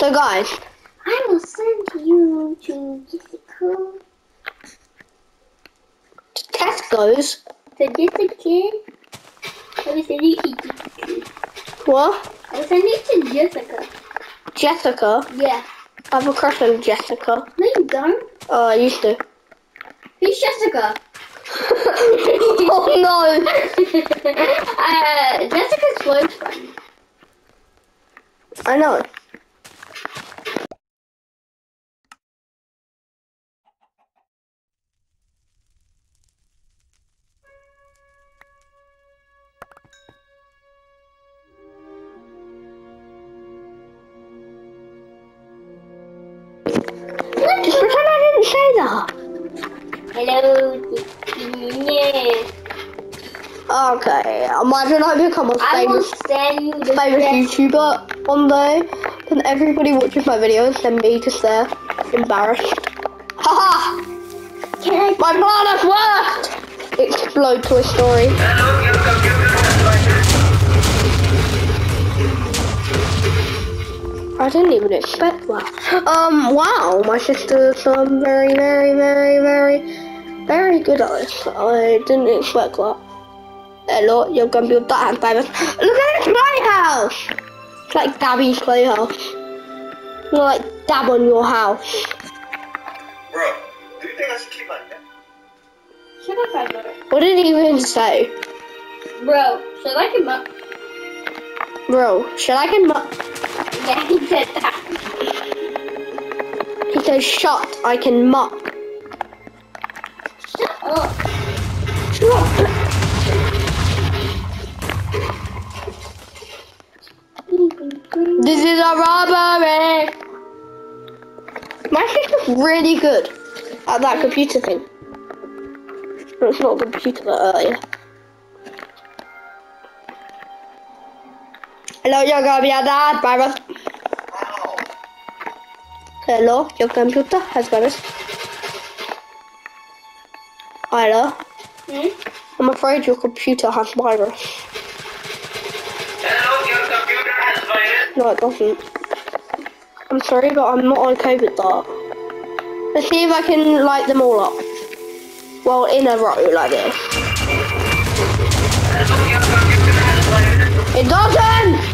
So guys, I will send you to Jessica. to Tesco's. To Jessica. I will send you to Jessica. What? I will send you to Jessica. Jessica? Yeah. I have a crush on Jessica. No, you don't. Oh, I used to. Who's Jessica? Oh no! Jessica's boyfriend. I know. Just pretend I didn't say that. Hello. Yeah. Okay, imagine I become a I will famous send you the YouTuber one day, then everybody watches my videos, then me just there, embarrassed. Haha! Can I? My plan has worked! Explode Toy Story. I didn't even expect that. Wow, my sister's very, very, very, very, very good at this. I didn't expect that. Hello, your computer and virus. Look at this playhouse! It's like Dabby's playhouse. You're like Dab on your house. Bro, do you think I should keep my pet? Shut up, I better. What did he even say? Bro, should I come up? Bro, should I can Yeah, he said that. He says shut, I can muck. Shut up. Shut up. This is a robbery! My sister's really good at that computer thing. No, it's not a computer that earlier. Hello, you're gonna be a dad, virus. Ow. Hello, your computer has virus. Hello, Hmm? I'm afraid your computer has virus. Hello, your computer has virus. No, it doesn't. I'm sorry, but I'm not okay with that. Let's see if I can light them all up. Well, in a row like this. Hello, your computer has virus. It doesn't!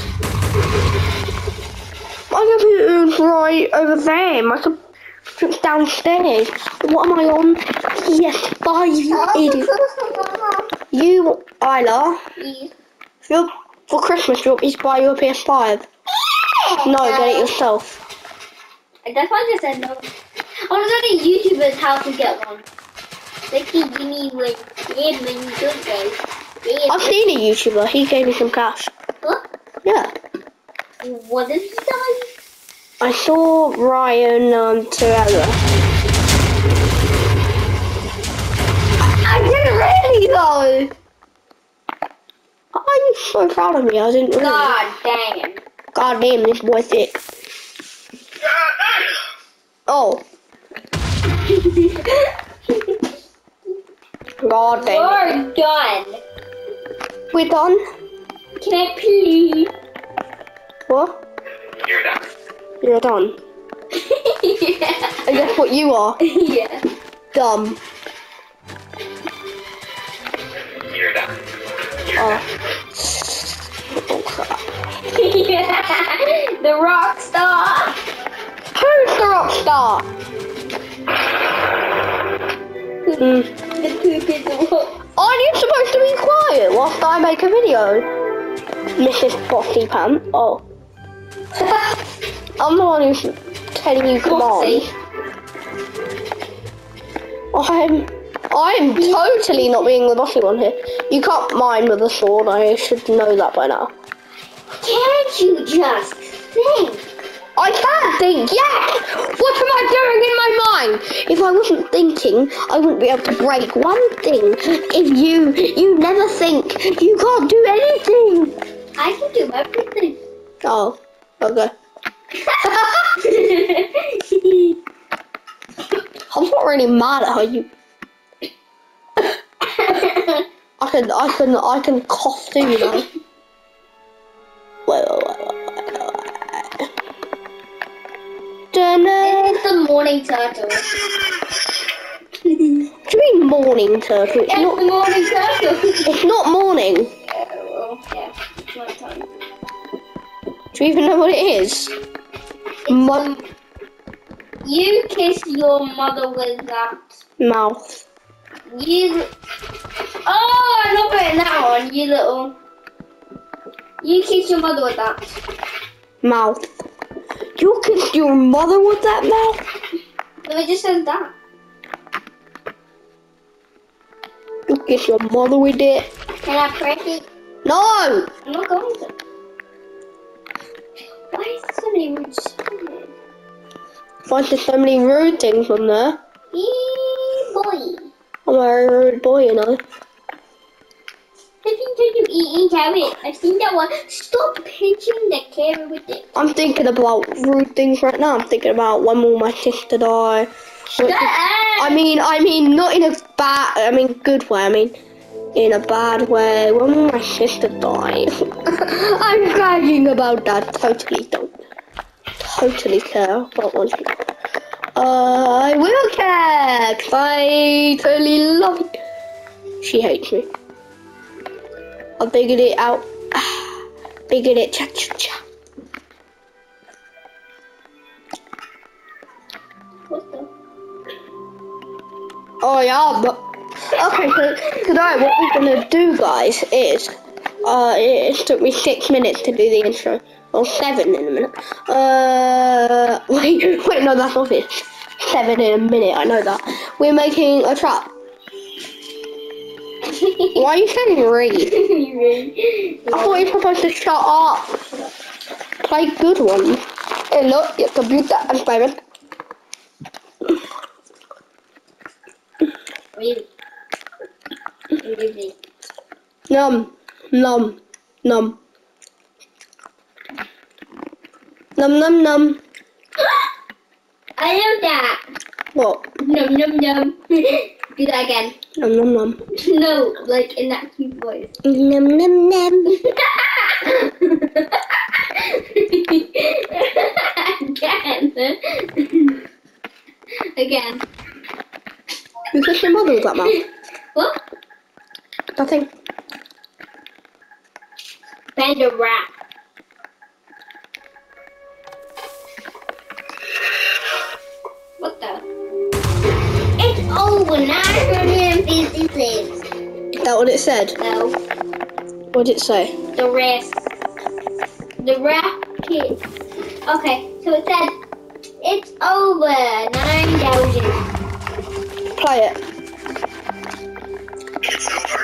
My computer's right over there. My computer's downstairs. What am I on? PS5, you idiot. You, Isla, for Christmas, you want me to buy you a PS5? No, get it yourself. That's why I just said no. I want to go to YouTuber's house and get one. They can give me one. Yeah, when you good guys. Yeah. I've seen a YouTuber. He gave me some cash. What? Yeah. What did he say? I saw Ryan Terrella. I didn't really though. I'm so proud of me. I didn't really. God damn. God damn, this boy thick. Oh. God damn. We're done. We're done. Can I please? What? You're done. You're done. Yeah. And guess what you are? Yeah. Dumb. You're done. Oh. Oh crap. Yeah. The rock star. Who's the rock star? The poop is the rock. Aren't you supposed to be quiet whilst I make a video? Mrs. Bossy Pants. Oh. I'm the one who's telling you commands. I'm totally not being the bossy one here. You can't mine with a sword, I should know that by now. Can't you just think? I can think, yes! What am I doing in my mind? If I wasn't thinking, I wouldn't be able to break one thing. If you never think, you can't do anything. I can do everything. Oh, okay. I'm not really mad at how you. I can cough too, you know. Wait. morning turtle. What do you mean morning turtle? It's It's not. the morning turtle. It's not morning. Well, yeah, it's my time. Do you even know what it is? You kiss your mother with that. Mouth. You. Oh, I'm not putting that on. You little. You kiss your mother with that. Mouth. You kissed your mother with that mouth? No, it just says that. You kissed your mother with it? Can I press it? No! I'm not going to. Why is there so many rude sounds? Why is there so many rude things on there? Boy. I'm a very rude boy, you know. I think you eating carrot. I've seen that one. Stop pinching the carrot with it. I'm thinking about rude things right now. I'm thinking about when will my sister die. Shut up. I mean, not in a bad, good way. I mean, in a bad way. When will my sister die? I'm bragging about that. Totally don't. Totally care about one thing. I will care. 'Cause I totally love it. She hates me. I figured it out. Figured it. Cha cha cha. What the? Oh yeah, but okay. So today, what we're gonna do, guys, is it took me 6 minutes to do the intro, or 7 in a minute. Wait, no, that's not it. 7 in a minute. I know that. We're making a trap. Why are you saying read? I thought you were supposed to shut up. Play good ones. Hey, look, your computer and payment. Really? Num, num, num. Num, num, num. I know that. What? Num num num. Do that again. Num, num, num. No, like in that cute voice. Num, num, num. Again. Again. You kissed your mother with that mouth? What? Nothing. Panda rat. What the? It's over 956. Is that what it said? No, What did it say? the rest. The racket. Okay, so it said it's over 9,000. Play it. It's over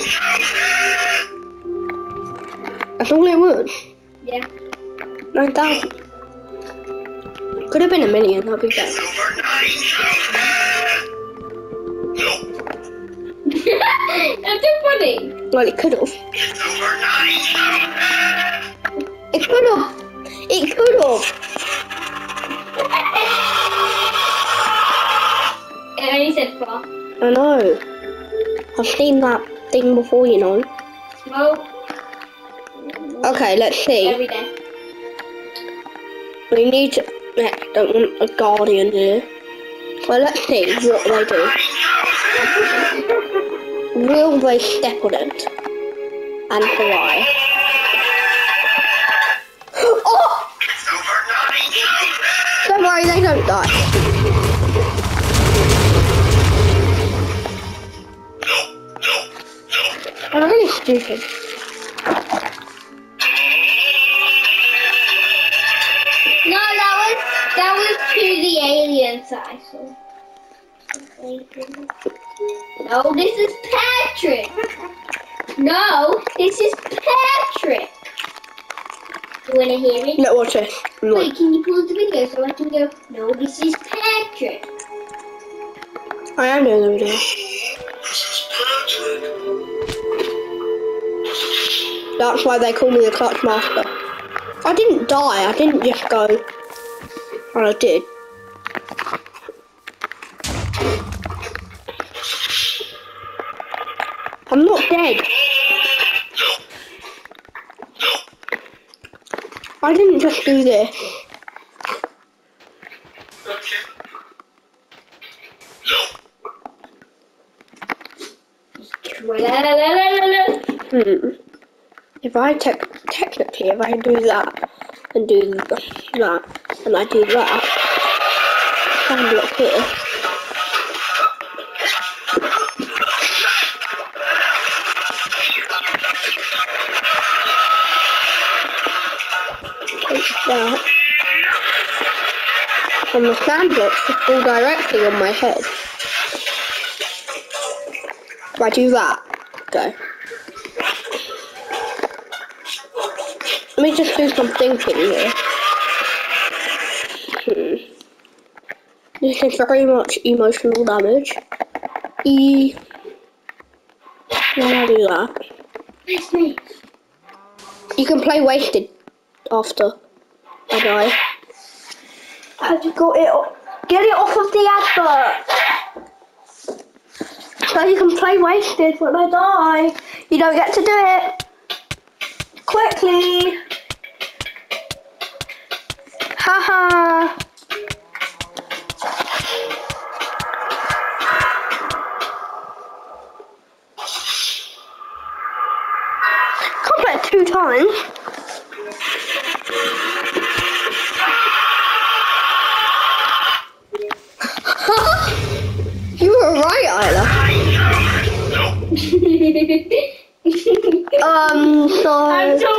9,000. That's all it was. Yeah. 9,000. Could have been 1 million. That'd be better. It's over 9,000. Nope. That's so funny. Well, it could have. It's over 9,000. It could have. It could have. It only said 4. I know. I've seen that thing before, you know. Smoke Okay, let's see. every day. We need to. Don't want a guardian here. Well, let's see what they do. Will they step on it? And why? Oh! It's over 9,000. Don't worry, they don't die. Nope. I'm really stupid. No, that was to the alien side. So. No, this is Patrick. No, this is Patrick. You wanna hear it? No, watch this. Wait, can you pause the video so I can go? No, this is Patrick. I am doing the video. This is Patrick. That's why they call me the Clutch Master. I didn't die, I didn't just go. Well, I did. I'm not dead. I didn't just do this. Okay. If I technically, if I do that and do that and I do that, and look here. Take that. And the sandbox will fall directly on my head. If I do that, go. Let me just do some thinking here. This is very much emotional damage. When I do that. You can play wasted after I die. How'd you got it off? Get it off of the advert! So you can play wasted when I die. You don't get to do it. Quickly! Haha! Can't play it 2 times. You were right, Isla. I'm so